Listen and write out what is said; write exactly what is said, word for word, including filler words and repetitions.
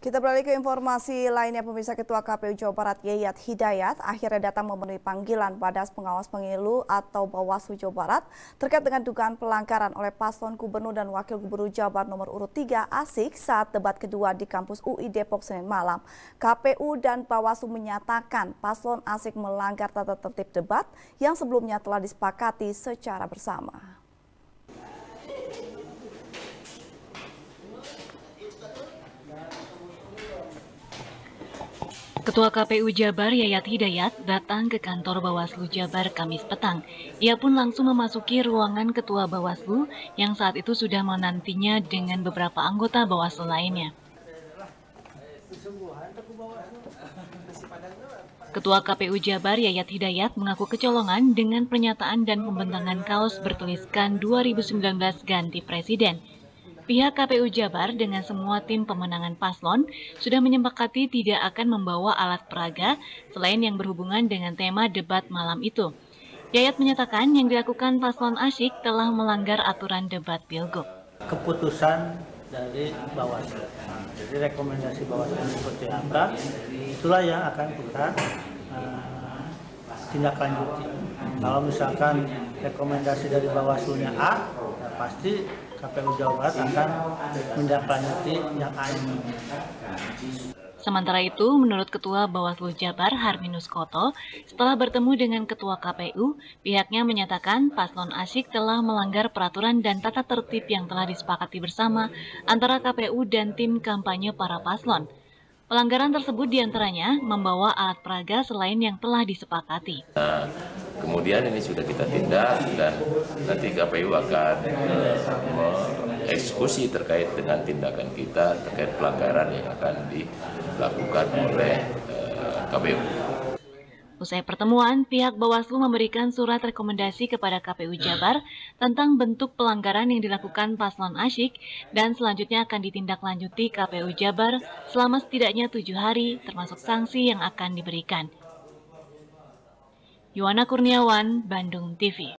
Kita beralih ke informasi lainnya. Pemirsa, Ketua K P U Jawa Barat Yayat Hidayat akhirnya datang memenuhi panggilan Badan Pengawas Pemilu atau Bawaslu Jawa Barat terkait dengan dugaan pelanggaran oleh paslon gubernur dan wakil gubernur Jawa Barat nomor urut tiga Asyik saat debat kedua di kampus U I Depok Senin malam. K P U dan Bawaslu menyatakan paslon Asyik melanggar tata tertib debat yang sebelumnya telah disepakati secara bersama. Ketua K P U Jabar Yayat Hidayat datang ke kantor Bawaslu Jabar Kamis petang. Ia pun langsung memasuki ruangan Ketua Bawaslu yang saat itu sudah menantinya dengan beberapa anggota Bawaslu lainnya. Ketua K P U Jabar Yayat Hidayat mengaku kecolongan dengan pernyataan dan pembentangan kaos bertuliskan dua ribu sembilan belas ganti presiden. Pihak K P U Jabar dengan semua tim pemenangan paslon sudah menyepakati tidak akan membawa alat peraga selain yang berhubungan dengan tema debat malam itu. Yayat menyatakan yang dilakukan paslon Asyik telah melanggar aturan debat Pilgub. Keputusan dari Bawaslu, jadi rekomendasi Bawaslu seperti apa, itulah yang akan kita uh, tindak lanjuti. Kalau misalkan rekomendasi dari Bawaslu-nya A, ya pasti K P U Jawa Barat akan menindaklanjuti yang A ini. Sementara itu, menurut Ketua Bawaslu Jabar Harminus Koto, setelah bertemu dengan Ketua K P U, pihaknya menyatakan paslon Asyik telah melanggar peraturan dan tata tertib yang telah disepakati bersama antara K P U dan tim kampanye para paslon. Pelanggaran tersebut diantaranya membawa alat peraga selain yang telah disepakati. Nah, kemudian ini sudah kita tindak dan nanti K P U akan mengeksekusi terkait dengan tindakan kita terkait pelanggaran yang akan dilakukan oleh uh, K P U. Usai pertemuan, pihak Bawaslu memberikan surat rekomendasi kepada K P U Jabar tentang bentuk pelanggaran yang dilakukan paslon Asyik dan selanjutnya akan ditindaklanjuti K P U Jabar selama setidaknya tujuh hari termasuk sanksi yang akan diberikan. Yuwana Kurniawan, Bandung T V.